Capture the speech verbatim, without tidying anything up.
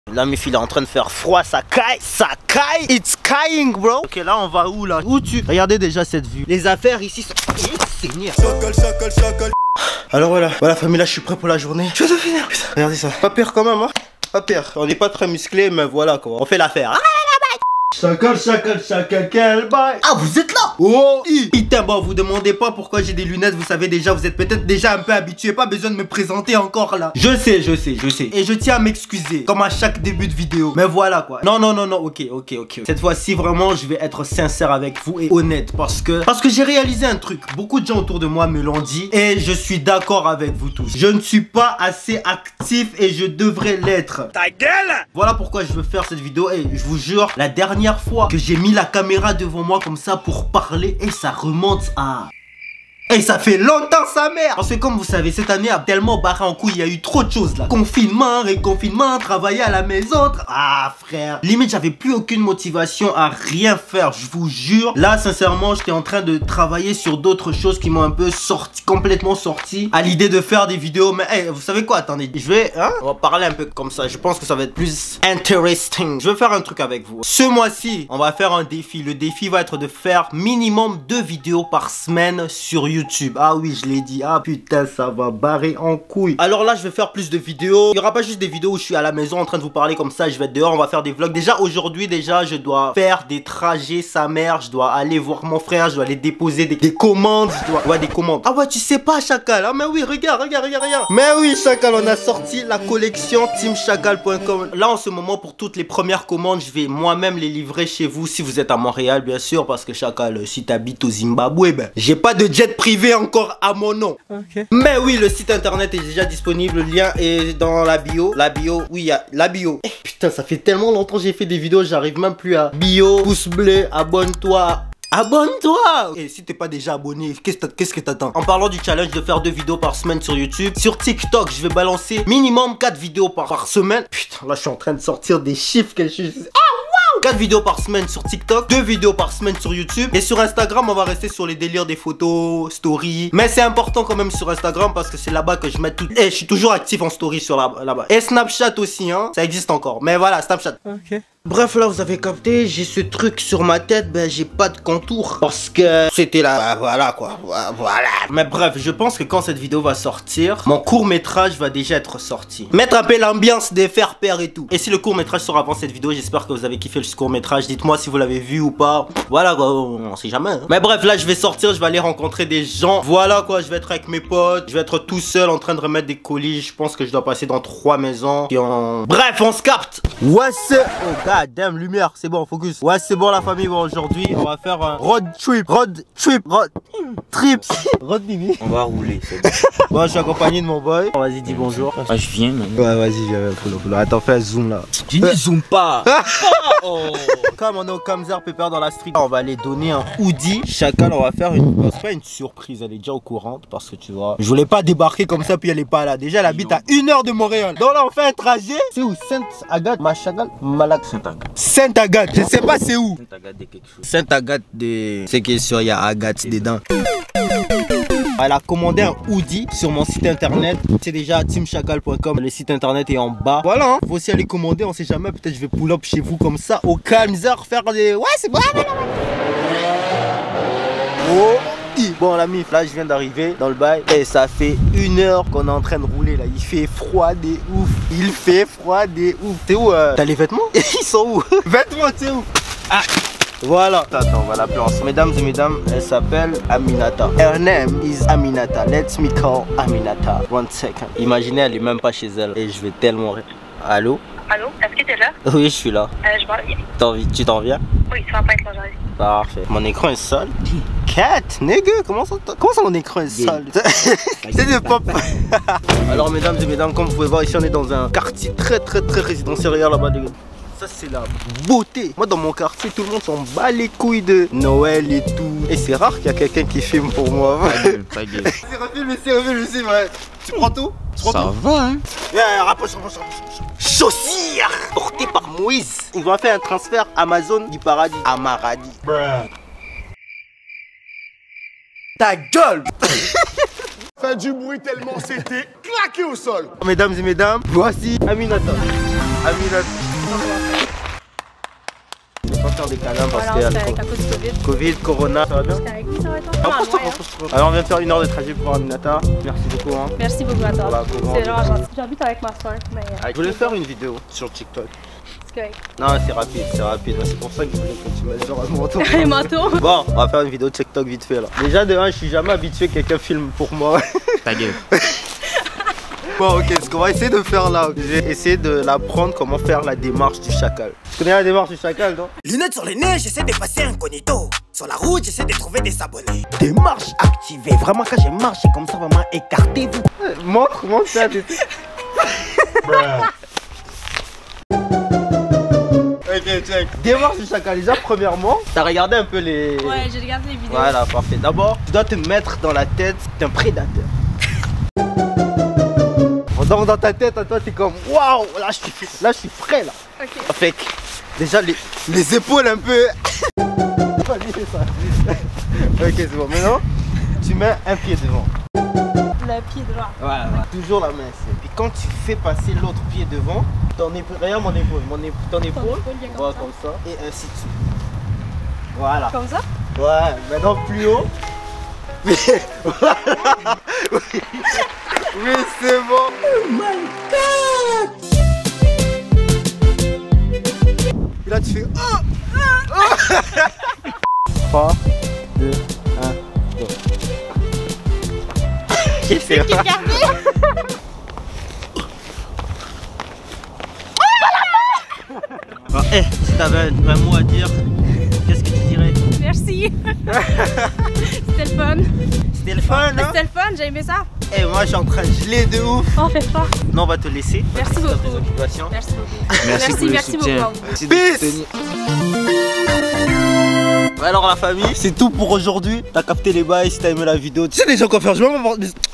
La meuf il est en train de faire froid, ça caille, ça caille, it's crying bro. Ok là on va où là? Où tu? Regardez déjà cette vue. Les affaires ici sont... Seigneur. Chocolat, chocolat, chocolat. Alors voilà, voilà famille, là je suis prêt pour la journée. Je vais te finir. Putain, regardez ça. Pas pire quand même hein. Pas pire. On n'est pas très musclé mais voilà quoi. On fait l'affaire. Chacal, chacal, chacal, quel bail. Ah vous êtes là? Oh i. Putain bon vous demandez pas pourquoi j'ai des lunettes. Vous savez déjà, vous êtes peut-être déjà un peu habitué. Pas besoin de me présenter encore là. Je sais, je sais, je sais. Et je tiens à m'excuser comme à chaque début de vidéo. Mais voilà quoi. Non, non, non, non, ok, ok, ok. Cette fois-ci vraiment je vais être sincère avec vous et honnête. Parce que Parce que j'ai réalisé un truc. Beaucoup de gens autour de moi me l'ont dit. Et je suis d'accord avec vous tous. Je ne suis pas assez actif et je devrais l'être. Ta gueule. Voilà pourquoi je veux faire cette vidéo. Et je vous jure, la dernière fois que j'ai mis la caméra devant moi comme ça pour parler et ça remonte à... Et ça fait longtemps sa mère. Parce que comme vous savez, cette année a tellement barré en couille. Il y a eu trop de choses là. Confinement, réconfinement, travailler à la maison. Ah frère, limite j'avais plus aucune motivation à rien faire. Je vous jure. Là sincèrement j'étais en train de travailler sur d'autres choses qui m'ont un peu sorti, complètement sorti à l'idée de faire des vidéos. Mais hey, vous savez quoi, attendez, je vais hein, on va parler un peu comme ça. Je pense que ça va être plus interesting. Je vais faire un truc avec vous. Ce mois-ci on va faire un défi. Le défi va être de faire minimum deux vidéos par semaine sur YouTube. YouTube. Ah oui, je l'ai dit. Ah putain, ça va barrer en couille. Alors là, je vais faire plus de vidéos. Il n'y aura pas juste des vidéos où je suis à la maison en train de vous parler comme ça. Je vais être dehors, on va faire des vlogs. Déjà, aujourd'hui, déjà, je dois faire des trajets, sa mère. Je dois aller voir mon frère. Je dois aller déposer des, des commandes. Je dois... Ouais, des commandes. Ah ouais, tu sais pas, Chacal. Ah mais oui, regarde, regarde, regarde, regarde. Mais oui, Chacal, on a sorti la collection team chacal point com. Là, en ce moment, pour toutes les premières commandes, je vais moi-même les livrer chez vous. Si vous êtes à Montréal, bien sûr. Parce que Chacal, si tu habites au Zimbabwe, ben, j'ai pas de jet privé encore à mon nom. Okay. Mais oui, le site internet est déjà disponible. Le lien est dans la bio. La bio, oui, il y a la bio. Eh, putain, ça fait tellement longtemps que j'ai fait des vidéos, j'arrive même plus à bio, pouce bleu, abonne-toi. Abonne-toi! Et si t'es pas déjà abonné, qu'est-ce que t'attends? En parlant du challenge de faire deux vidéos par semaine sur YouTube, sur TikTok, je vais balancer minimum quatre vidéos par, par semaine. Putain, là je suis en train de sortir des chiffres que je suis... quatre vidéos par semaine sur TikTok, deux vidéos par semaine sur YouTube. Et sur Instagram, on va rester sur les délires des photos, stories. Mais c'est important quand même sur Instagram parce que c'est là-bas que je mets tout. Et je suis toujours actif en story sur là-bas. Et Snapchat aussi, hein. Ça existe encore. Mais voilà, Snapchat. Ok. Bref, là, vous avez capté, j'ai ce truc sur ma tête, ben j'ai pas de contour. Parce que c'était là, ben, voilà quoi, voilà. Mais bref, je pense que quand cette vidéo va sortir, mon court-métrage va déjà être sorti. Mettre un peu l'ambiance des faire père et tout. Et si le court-métrage sort avant cette vidéo, j'espère que vous avez kiffé le court-métrage. Dites-moi si vous l'avez vu ou pas. Voilà quoi, on sait jamais. Hein. Mais bref, là, je vais sortir, je vais aller rencontrer des gens. Voilà quoi, je vais être avec mes potes. Je vais être tout seul en train de remettre des colis. Je pense que je dois passer dans trois maisons. Et on... Bref, on se capte. Ouais, c'est... Oh, God damn, lumière, c'est bon, focus. Ouais, c'est bon la famille, bon, aujourd'hui, on va faire un road trip, road trip, road trip, road bibi. On va rouler, c'est bon. Bon, je suis accompagné de mon boy. Vas-y, dis bonjour. Ah, je viens, man. Ouais, vas-y, viens, follow, follow. Attends, fais un zoom là. Tu dis zoom pas. Oh. Comme on est au Kamzer Pepper dans la street, on va aller donner un hoodie. Chacal, on va faire une... Bon, c'est pas une surprise, elle est déjà au courant parce que tu vois, je voulais pas débarquer comme ça puis elle est pas là. Déjà, elle habite à une heure de Montréal. Donc là, on fait un trajet. C'est où? Sainte-Agathe, Machagal, Malak. Sainte-Agathe. Sainte-Agathe, je sais pas c'est où. Sainte-Agathe de quelque chose. Sainte-Agathe de... C'est qui est sûr, il y a Agathe dedans. Elle a commandé un hoodie sur mon site internet. C'est déjà team chacal point com. Le site internet est en bas. Voilà, hein. Faut aussi aller commander, on sait jamais. Peut-être je vais pull up chez vous comme ça au Kamzer faire des... Ouais, c'est bon. Oh. Bon la mif, là je viens d'arriver dans le bail et ça fait une heure qu'on est en train de rouler là. Il fait froid des ouf. Il fait froid des ouf. T'es où euh... T'as les vêtements? Ils sont où? Vêtements, t'es où? Ah. Voilà. Attends, on va l'appeler ensemble. Mesdames et mesdames, elle s'appelle Aminata. Her name is Aminata. Let me call Aminata. One second. Imaginez, elle est même pas chez elle. Et je vais tellement rire. Allô? Allô? Est-ce que t'es là? Oui, je suis là. Euh, je m'en viens. T'as envie? Tu t'en viens? Oui, ça va pas être long, j'arrive. Parfait. Mon écran est sale. Cat, nigga, comment ça, comment ça mon écran est sale? C'est de pop. Alors mesdames et mesdames, comme vous pouvez voir ici, on est dans un quartier très très très résidentiel. Regarde là-bas. Ça c'est la beauté. Moi dans mon quartier, tout le monde s'en bat les couilles de Noël et tout. Et c'est rare qu'il y a quelqu'un qui filme pour moi. Ta gueule. C'est refilmé, c'est refilmé, c'est vrai. Tu prends tout? Tu prends Ça tout va hein. Yeah, rapproche, rapproche, rapproche. Chaussures portées par Moïse. Ils vont faire un transfert Amazon du paradis à Maradi. Bruh. Ta gueule. Fait du bruit tellement c'était claqué au sol. Mesdames et mesdames, voici Aminata. Aminat. Je vais pas faire des câlins parce Voilà, qu'il y a c'était le avec à cause du Covid. Covid, Corona, ça va bien? C'était avec vous, ça va être Ah, pas pose-toi, mal, ouais, pose-toi. Alors on vient de faire une heure de trajet pour Aminata. Merci beaucoup hein. Merci beaucoup à toi. Voilà, comment- C'est vraiment gentil. J'habite avec ma soeur, mais. Ah, je voulais faire une vidéo sur TikTok. C'est correct. Non, c'est rapide, c'est rapide. C'est pour ça que je voulais que tu mettes genre un manteau. Un manteau. Bon, on va faire une vidéo TikTok vite fait là. Déjà de un, je suis jamais habitué que quelqu'un filme pour moi. Ta gueule. Bon, ok, ce qu'on va essayer de faire là, je vais essayer de l'apprendre comment faire la démarche du chacal. Tu connais la démarche du chacal, non? Lunettes sur les nez, j'essaie de passer incognito. Sur la route, j'essaie de trouver des abonnés. Démarche activée. Vraiment, quand j'ai marché comme ça, vraiment écartez-vous. Montre, montre ça. Ok, check. Démarche du chacal. Déjà, premièrement, t'as regardé un peu les. Ouais, j'ai regardé les vidéos. Voilà, parfait. D'abord, tu dois te mettre dans la tête d'un prédateur. Donc dans ta tête, à toi, t'es comme waouh, là je suis, là je suis frais là. Ok. Avec déjà les, les épaules un peu. Ok, c'est bon. Maintenant, tu mets un pied devant. Le pied droit. Voilà, voilà. Toujours la main ici. Puis quand tu fais passer l'autre pied devant, ton épaule, regarde mon épaule, mon épaule, ton épaule, épaule vient comme voilà, ça. comme ça, et ainsi de suite. Voilà. Comme ça? Ouais, maintenant plus haut. Mais voilà. Oui, oui c'est bon. Oh my god. Et là tu fais oh, oh, oh. trois, deux, un, go. Qu'est-ce que c'est? Ah, eh, si t'avais un, un mot à dire, qu'est-ce que tu dirais? Merci. C'était le fun. C'était le fun, hein? C'était le fun, j'ai aimé ça. Eh, moi je suis en train de geler de ouf. On fait fort. Non, on va te laisser. Merci T'as beaucoup. des occupations. Merci beaucoup. Merci, pour le merci soutien. beaucoup. Merci de Peace. soutenir. Alors la famille, c'est tout pour aujourd'hui. T'as capté les bails, si t'as aimé la vidéo. Tu sais déjà quoi faire, je vais m'avoir...